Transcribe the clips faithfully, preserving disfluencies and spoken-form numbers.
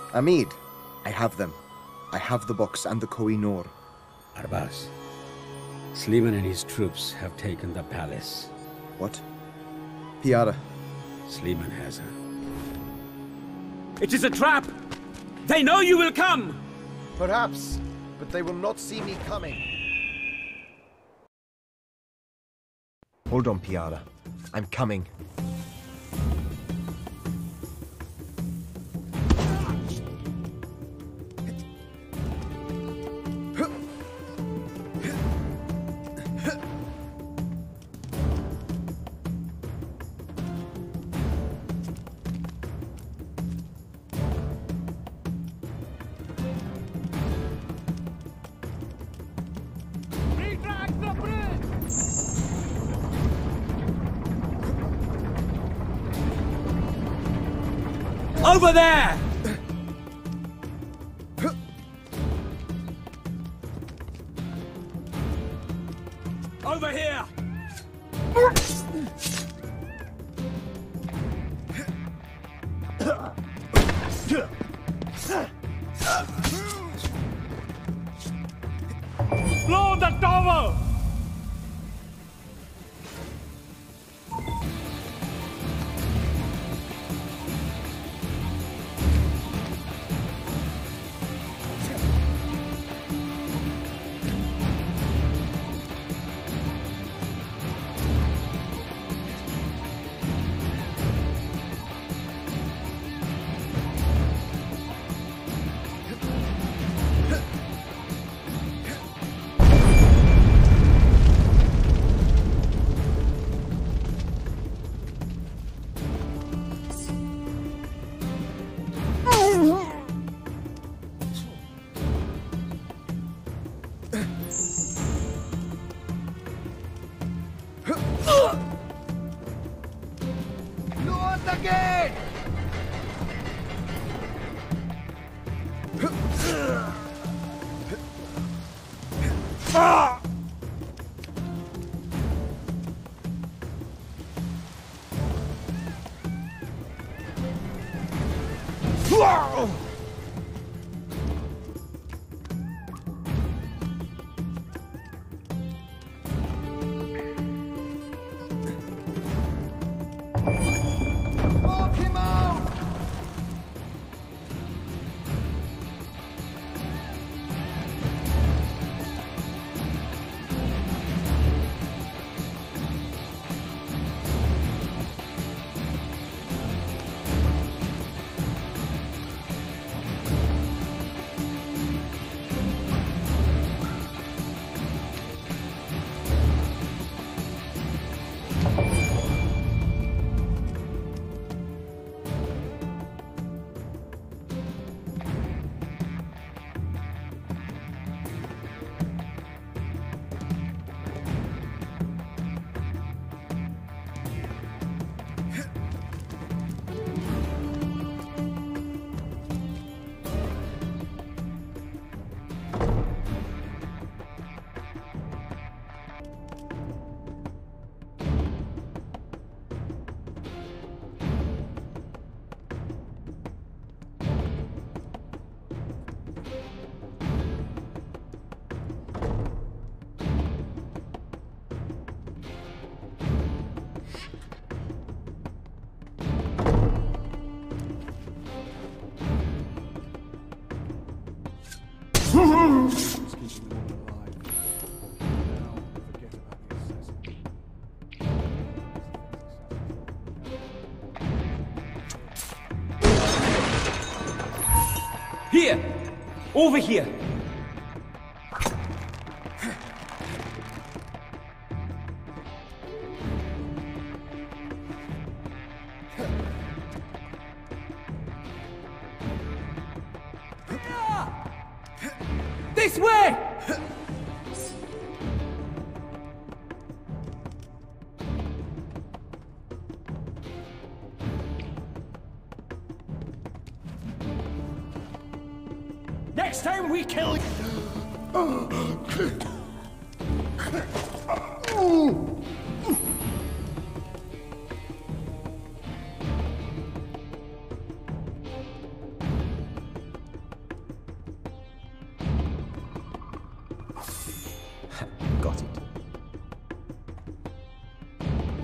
Amid, I have them. I have the box and the Koh-i-Noor. Arbaaz, Sleeman and his troops have taken the palace. What? Piara. Sleeman has her. It is a trap! They know you will come! Perhaps, but they will not see me coming. Hold on, Piara. I'm coming. Over there! Over here! Blow the tower! Here! Over here! This way! Next time we kill you.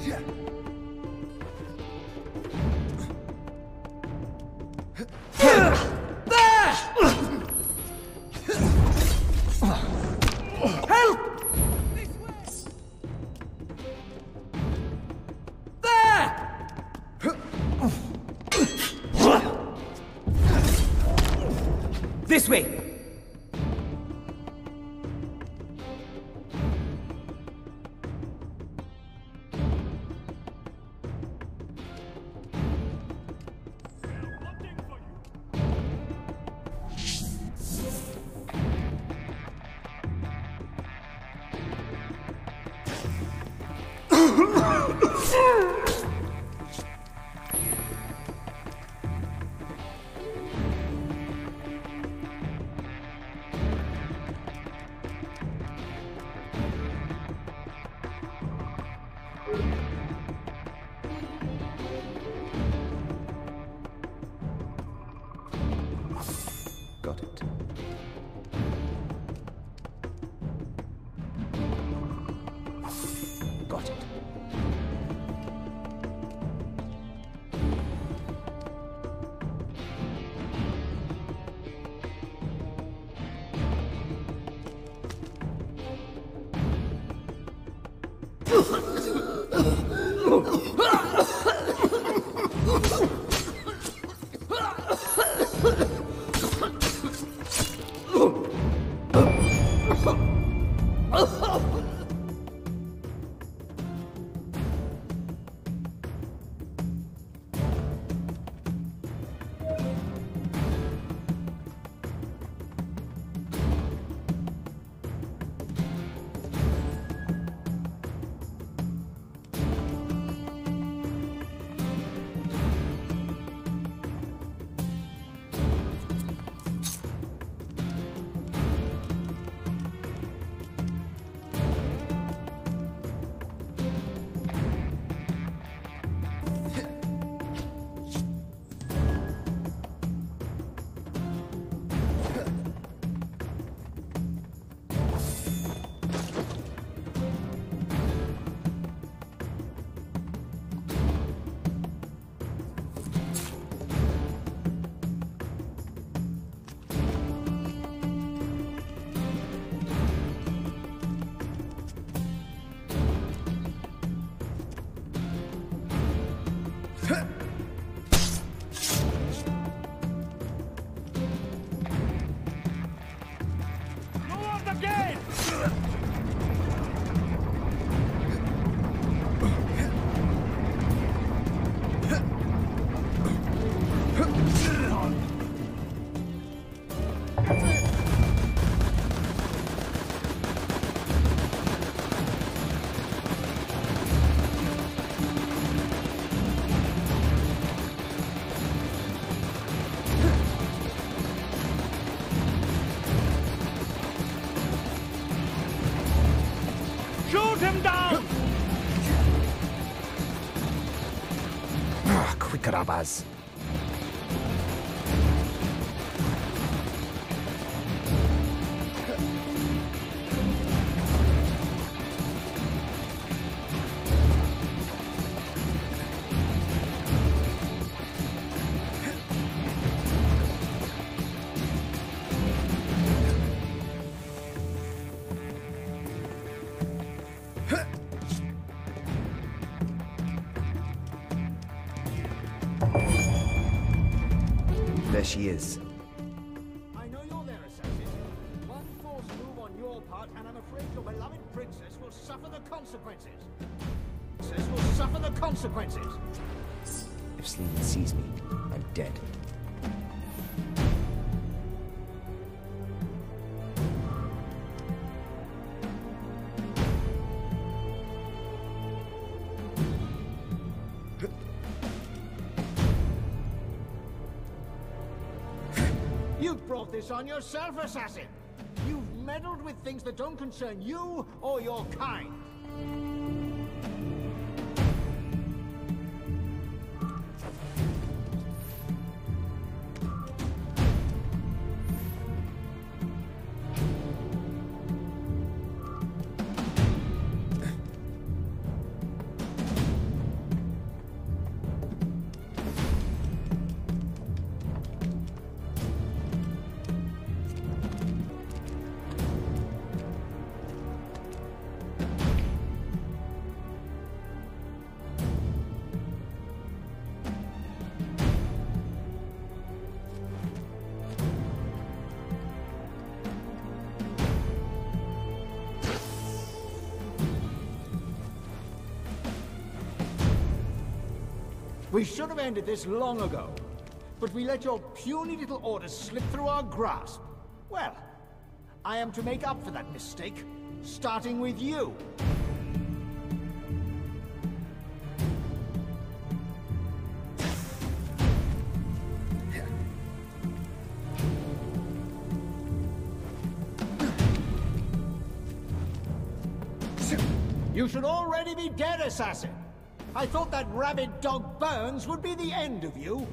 This way! Got it. Got it. Arbaaz. There she is. I know you're there, assassin. One false move on your part, and I'm afraid your beloved princess will suffer the consequences. Princess will suffer the consequences. If Sleeman sees me, I'm dead. You've brought this on yourself, assassin. You've meddled with things that don't concern you or your kind. We should have ended this long ago, but we let your puny little orders slip through our grasp. Well, I am to make up for that mistake, starting with you. You should already be dead, assassin. I thought that rabid dog Burns would be the end of you.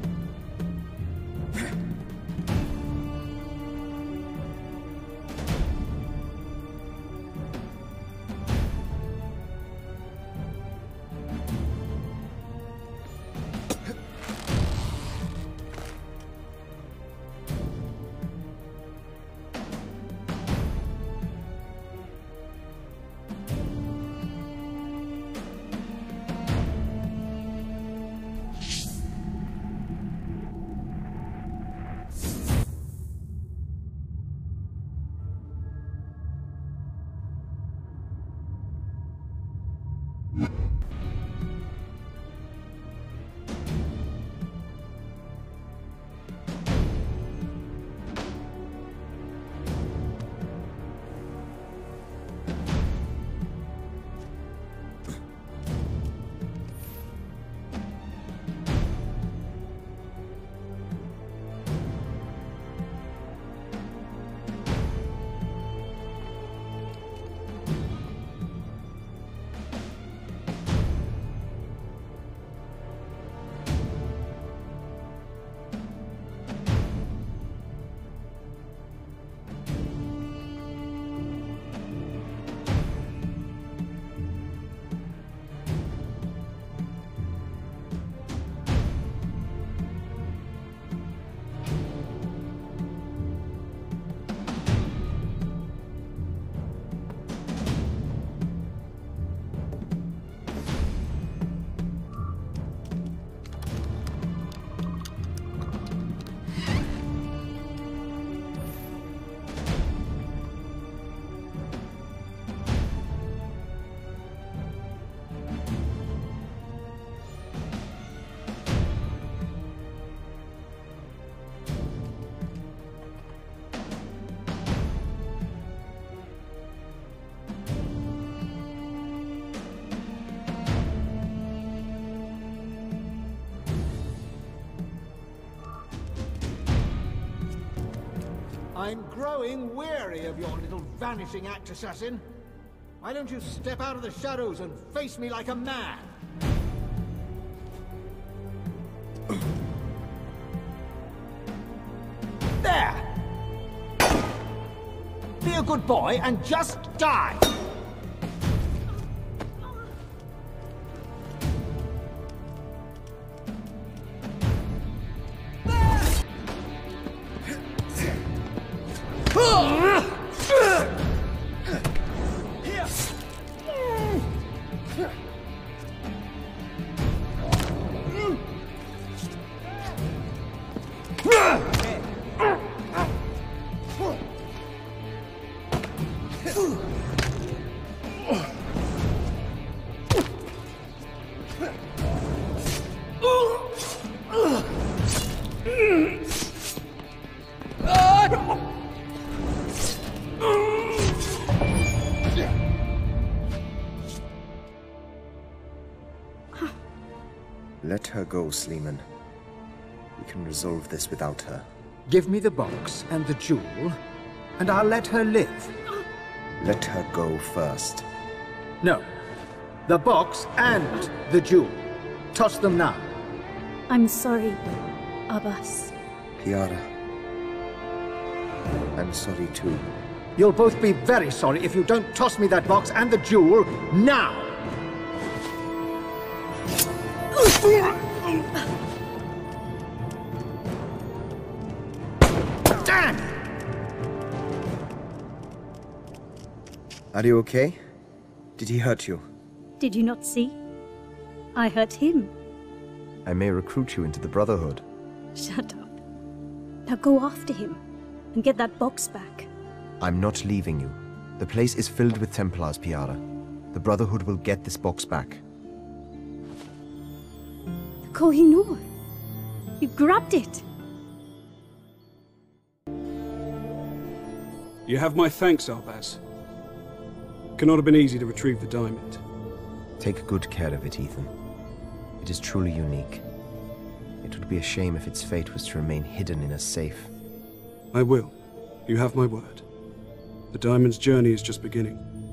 I'm growing weary of your little vanishing act, assassin. Why don't you step out of the shadows and face me like a man? There! Be a good boy and just die! Let her go, Sleeman. We can resolve this without her. Give me the box and the jewel, and I'll let her live. Let her go first. No. The box and the jewel. Toss them now. I'm sorry, Arbaaz. Piara. I'm sorry too. You'll both be very sorry if you don't toss me that box and the jewel now! Damn! Are you okay? Did he hurt you? Did you not see? I hurt him. I may recruit you into the Brotherhood. Shut up. Now go after him and get that box back. I'm not leaving you. The place is filled with Templars, Piara. The Brotherhood will get this box back. The Kohinoor. You grabbed it. You have my thanks, Arbaaz. It cannot have been easy to retrieve the diamond. Take good care of it, Ethan. It is truly unique. It would be a shame if its fate was to remain hidden in a safe. I will. You have my word. The diamond's journey is just beginning.